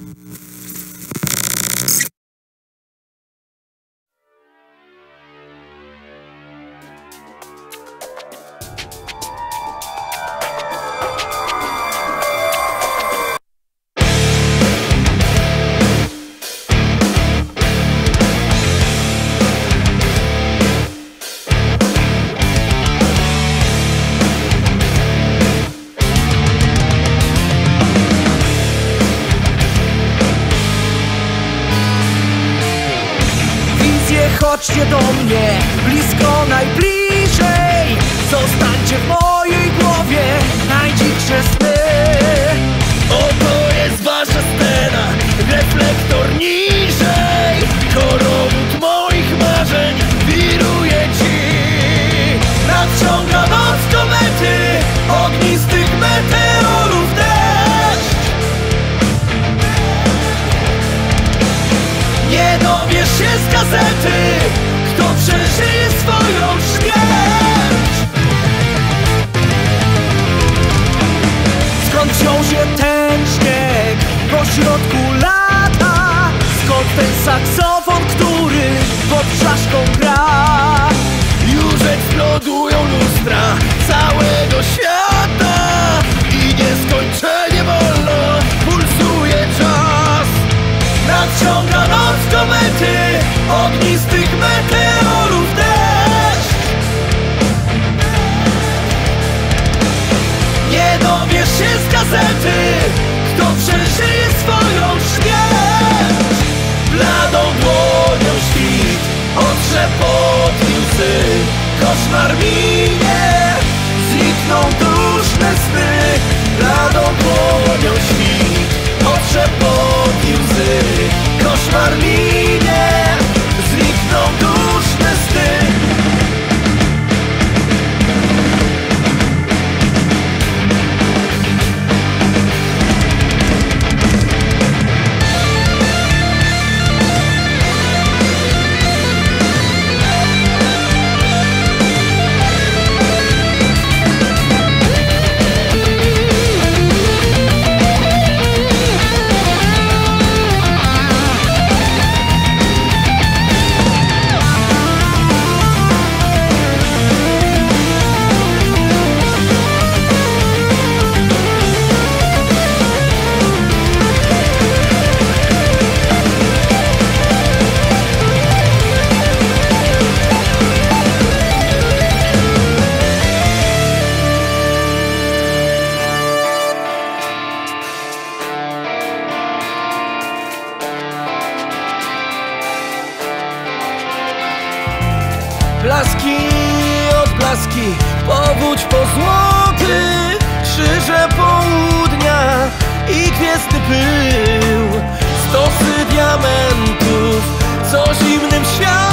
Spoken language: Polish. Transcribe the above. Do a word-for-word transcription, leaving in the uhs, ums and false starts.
Chodźcie do mnie, blisko, najbliżej. Zostańcie w mojej głowie, najdziwsze sny. Oto jest wasza scena, reflektor niżej. Koronut moich marzeń wiruje ci. Nadciąga noc komety, ognistych meteorów deszcz. Nie dowiesz się z gazety, kto przeżyje swoją śmierć. Skąd wziął się ten śnieg pośrodku lata? Skąd ten saksofon, który pod czaszką gra? Już eksplodują lustra całego świata i nieskończenie wolno pulsuje czas. Nadciąga noc komety, ognistych meteorów deszcz. Nie dowiesz się z gazety, kto przeżyje swoją śmierć. Bladą dłonią świt otrze pot i łzy. Koszmar minie, znikną duszne sny. Bladą dłonią świt otrze pot i łzy. Koszmar minie, znikną duszne sny. Blaski, odblaski, powódź pozłoty, krzyże południa i gwiezdny pył. Stosy diamentów, co zimnym światem